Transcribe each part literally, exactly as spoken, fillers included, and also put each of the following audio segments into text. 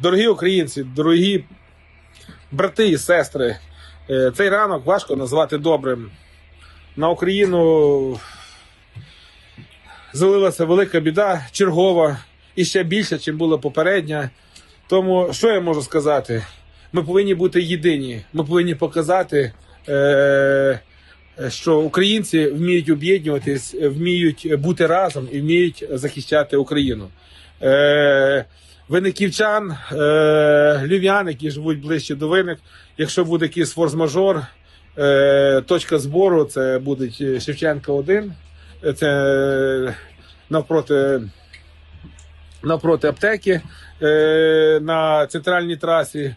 Дорогі українці, дорогі брати і сестри, цей ранок важко назвати добрим. На Україну залилася велика біда, чергова, і ще більше, чим була попередня. Тому, що я можу сказати? Ми повинні бути єдині, ми повинні показати, що українці вміють об'єднуватись, вміють бути разом і вміють захищати Україну. Винниківчан, львів'ян, які живуть ближче до Винник, якщо буде якийсь форс-мажор, точка збору, це буде Шевченка один, це навпроти, навпроти аптеки на центральній трасі.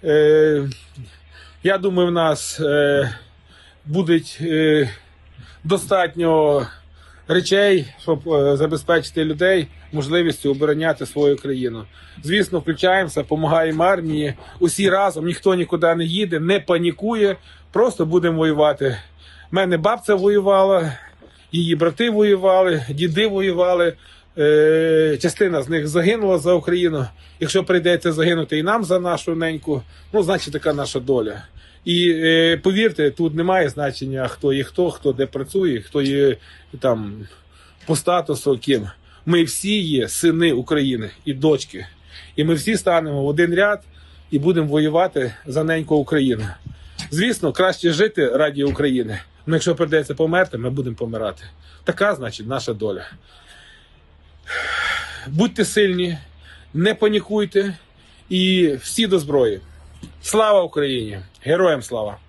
Я думаю, в нас буде достатньо речей, щоб забезпечити людей можливістю обороняти свою країну. Звісно, включаємося, допомагаємо армії, усі разом, ніхто нікуди не їде, не панікує, просто будемо воювати. У мене бабця воювала, її брати воювали, діди воювали, е, частина з них загинула за Україну. Якщо прийдеться загинути і нам за нашу неньку, ну, значить, така наша доля. І е, повірте, тут немає значення, хто є хто, хто де працює, хто є там по статусу ким. Ми всі є сини України і дочки. І ми всі станемо в один ряд і будемо воювати за неньку Україну. Звісно, краще жити раді України. Але якщо прийдеться померти, ми будемо помирати. Така, значить, наша доля. Будьте сильні, не панікуйте і всі до зброї. Слава Україні! Героям слава!